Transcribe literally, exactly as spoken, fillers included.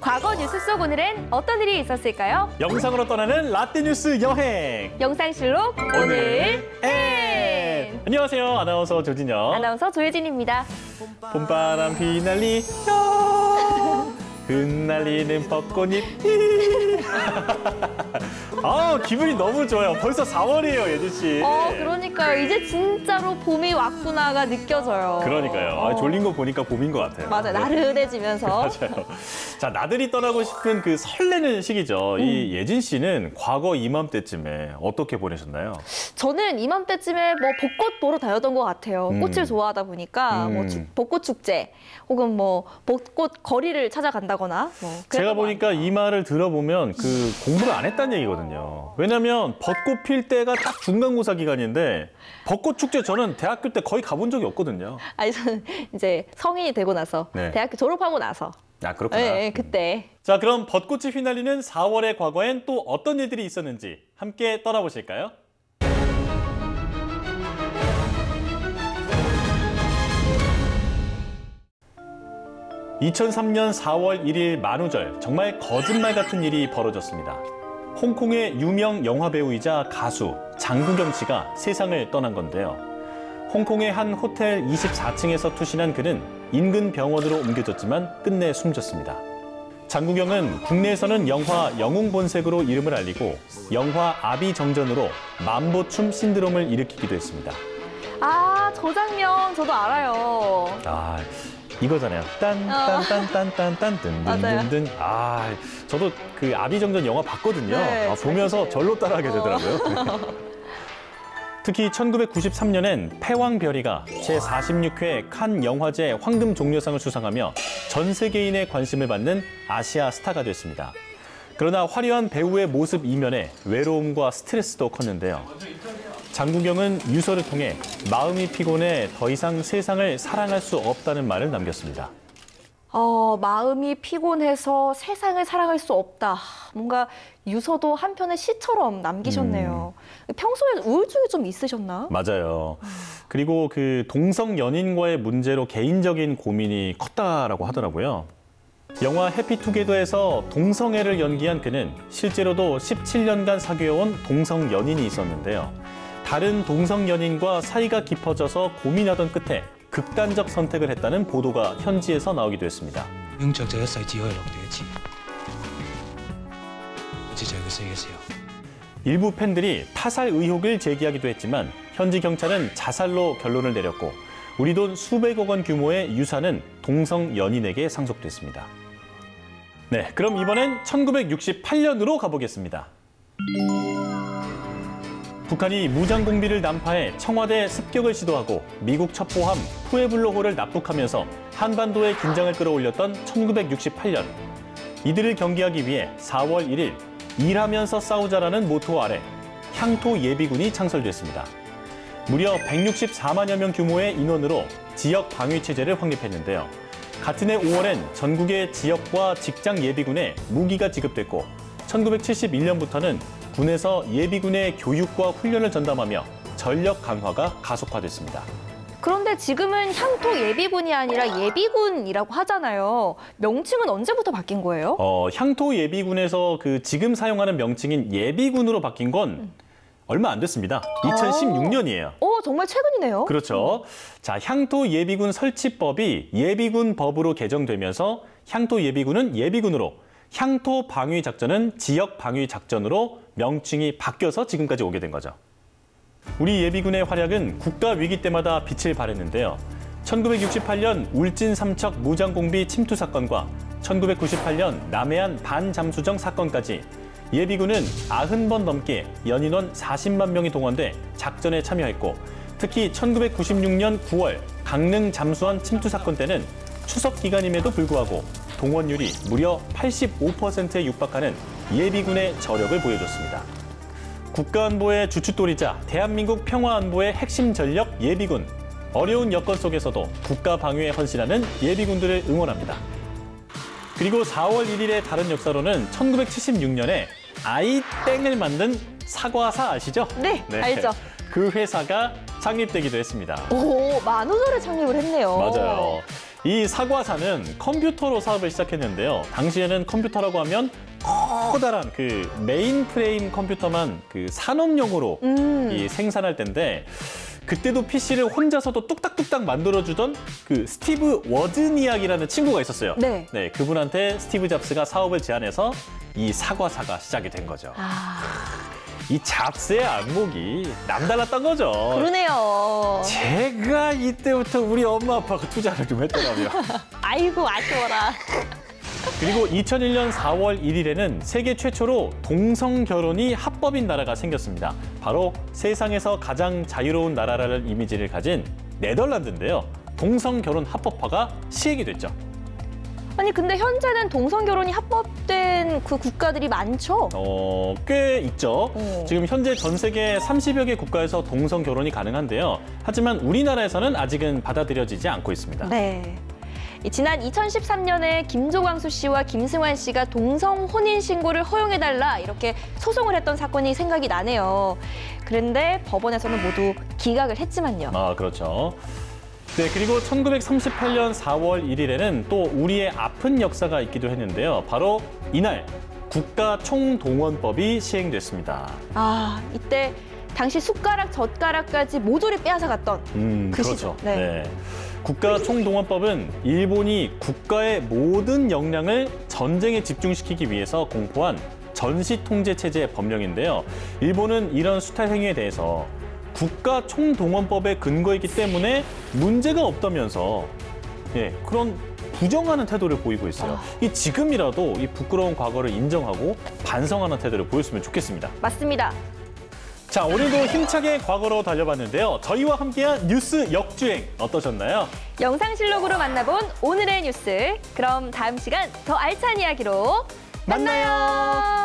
과거 뉴스 속 오늘은 어떤 일이 있었을까요? 영상으로 떠나는 라떼 뉴스 여행. 영상실록 오늘 엔. 안녕하세요. 아나운서 조진영. 아나운서 조혜진입니다. 봄바람 휘날리며 흩날리는 벚꽃잎. 아, 기분이 너무 좋아요. 벌써 사월이에요, 예진 씨. 어, 그러니까요. 이제 진짜로 봄이 왔구나가 느껴져요. 그러니까요. 어. 아, 졸린 거 보니까 봄인 것 같아요. 맞아요. 네. 나른해지면서. 맞아요. 자, 나들이 떠나고 싶은 그 설레는 시기죠. 음. 이 예진 씨는 과거 이맘때쯤에 어떻게 보내셨나요? 저는 이맘때쯤에 뭐 벚꽃 보러 다녔던 것 같아요. 음. 꽃을 좋아하다 보니까 뭐 주, 음. 벚꽃 축제 혹은 뭐 벚꽃 거리를 찾아간다거나. 뭐 제가 보니까 이 말을 들어보면 그 공부를 안 했다는 얘기거든요. 왜냐하면 벚꽃 필 때가 딱 중간고사 기간인데 벚꽃 축제 저는 대학교 때 거의 가본 적이 없거든요. 아니 저는 이제 성인이 되고 나서 네. 대학교 졸업하고 나서. 아, 그렇구나. 네, 네, 그때. 자, 그럼 벚꽃이 휘날리는 사월의 과거엔 또 어떤 일들이 있었는지 함께 떠나보실까요? 이천삼 년 사월 일일 만우절, 정말 거짓말 같은 일이 벌어졌습니다. 홍콩의 유명 영화배우이자 가수 장국영 씨가 세상을 떠난 건데요. 홍콩의 한 호텔 이십사 층에서 투신한 그는 인근 병원으로 옮겨졌지만 끝내 숨졌습니다. 장국영은 국내에서는 영화 영웅본색으로 이름을 알리고 영화 아비정전으로 만보춤 신드롬을 일으키기도 했습니다. 아, 저 장면 저도 알아요. 아, 이거잖아요. 딴딴딴딴딴딴 든든든든. 아, 저도 그 아비정전 영화 봤거든요. 네, 아, 보면서 절로 따라하게 되더라고요. 특히 천구백구십삼 년엔 패왕별이가 제사십육 회 칸 영화제 황금종려상을 수상하며 전 세계인의 관심을 받는 아시아 스타가 됐습니다. 그러나 화려한 배우의 모습 이면에 외로움과 스트레스도 컸는데요. 장국영은 유서를 통해 마음이 피곤해 더 이상 세상을 사랑할 수 없다는 말을 남겼습니다. 어, 마음이 피곤해서 세상을 사랑할 수 없다. 뭔가 유서도 한편의 시처럼 남기셨네요. 음. 평소에 우울증이 좀 있으셨나? 맞아요. 그리고 그 동성 연인과의 문제로 개인적인 고민이 컸다라고 하더라고요. 영화 해피투게더에서 동성애를 연기한 그는 실제로도 십칠 년간 사귀어온 동성 연인이 있었는데요. 다른 동성 연인과 사이가 깊어져서 고민하던 끝에 극단적 선택을 했다는 보도가 현지에서 나오기도 했습니다. 일부 팬들이 타살 의혹을 제기하기도 했지만 현지 경찰은 자살로 결론을 내렸고 우리 돈 수백억 원 규모의 유산은 동성 연인에게 상속됐습니다. 네, 그럼 이번엔 천구백육십팔 년으로 가보겠습니다. 북한이 무장공비를 난파해 청와대 습격을 시도하고 미국 첩보함 푸에블로호를 납북하면서 한반도의 긴장을 끌어올렸던 천구백육십팔 년. 이들을 경계하기 위해 사월 일일 일하면서 싸우자라는 모토 아래 향토 예비군이 창설됐습니다. 무려 백육십사만여 명 규모의 인원으로 지역 방위 체제를 확립했는데요. 같은 해 오월엔 전국의 지역과 직장 예비군에 무기가 지급됐고 천구백칠십일 년부터는 군에서 예비군의 교육과 훈련을 전담하며 전력 강화가 가속화됐습니다. 그런데 지금은 향토 예비군이 아니라 예비군이라고 하잖아요. 명칭은 언제부터 바뀐 거예요? 어, 향토 예비군에서 그 지금 사용하는 명칭인 예비군으로 바뀐 건 음. 얼마 안 됐습니다. 이천십육 년이에요. 오, 정말 최근이네요. 그렇죠. 자, 향토 예비군 설치법이 예비군 법으로 개정되면서 향토 예비군은 예비군으로, 향토 방위 작전은 지역 방위 작전으로 명칭이 바뀌어서 지금까지 오게 된 거죠. 우리 예비군의 활약은 국가 위기 때마다 빛을 발했는데요. 천구백육십팔 년 울진 삼척 무장공비 침투 사건과 천구백구십팔 년 남해안 반잠수정 사건까지 예비군은 구십 번 넘게 연인원 사십만 명이 동원돼 작전에 참여했고 특히 천구백구십육 년 구월 강릉 잠수함 침투 사건 때는 추석 기간임에도 불구하고 동원율이 무려 팔십오 퍼센트에 육박하는 예비군의 저력을 보여줬습니다. 국가안보의 주춧돌이자 대한민국 평화안보의 핵심 전력 예비군. 어려운 여건 속에서도 국가 방위에 헌신하는 예비군들을 응원합니다. 그리고 사월 일일의 다른 역사로는 천구백칠십육 년에 아이땡을 만든 사과사 아시죠? 네, 네, 알죠. 그 회사가 창립되기도 했습니다. 오, 만우절에 창립을 했네요. 맞아요. 이 사과사는 컴퓨터로 사업을 시작했는데요. 당시에는 컴퓨터라고 하면 커다란 그 메인 프레임 컴퓨터만 그 산업용으로 음. 이 생산할 때인데 그때도 피씨를 혼자서도 뚝딱뚝딱 만들어주던 그 스티브 워즈니악이라는 친구가 있었어요. 네. 네, 그분한테 스티브 잡스가 사업을 제안해서 이 사과사가 시작이 된 거죠. 아, 이 잡스의 안목이 남달랐던 거죠. 그러네요. 제가 이때부터 우리 엄마 아빠가 투자를 좀 했더라고요. 아이고, 아쉬워라. 그리고 이천일 년 사월 일일에는 세계 최초로 동성 결혼이 합법인 나라가 생겼습니다. 바로 세상에서 가장 자유로운 나라라는 이미지를 가진 네덜란드인데요. 동성 결혼 합법화가 시행이 됐죠. 아니, 근데 현재는 동성 결혼이 합법된 그 국가들이 많죠? 어, 꽤 있죠. 어. 지금 현재 전 세계 삼십여 개 국가에서 동성 결혼이 가능한데요. 하지만 우리나라에서는 아직은 받아들여지지 않고 있습니다. 네. 이 지난 이천십삼 년에 김조광수 씨와 김승환 씨가 동성 혼인 신고를 허용해달라 이렇게 소송을 했던 사건이 생각이 나네요. 그런데 법원에서는 모두 기각을 했지만요. 아, 그렇죠. 네, 그리고 천구백삼십팔 년 사월 일일에는 또 우리의 아픈 역사가 있기도 했는데요. 바로 이날 국가 총동원법이 시행됐습니다. 아, 이때 당시 숟가락, 젓가락까지 모두를 빼앗아갔던 음, 그 그렇죠. 시절. 네. 네. 국가 총동원법은 일본이 국가의 모든 역량을 전쟁에 집중시키기 위해서 공포한 전시 통제 체제의 법령인데요. 일본은 이런 수탈 행위에 대해서 국가 총동원법에 근거했기 때문에 문제가 없다면서 예, 그런 부정하는 태도를 보이고 있어요. 이 지금이라도 이 부끄러운 과거를 인정하고 반성하는 태도를 보였으면 좋겠습니다. 맞습니다. 자, 오늘도 힘차게 과거로 달려봤는데요. 저희와 함께한 뉴스 역주행 어떠셨나요? 영상실록으로 만나본 오늘의 뉴스. 그럼 다음 시간 더 알찬 이야기로 만나요.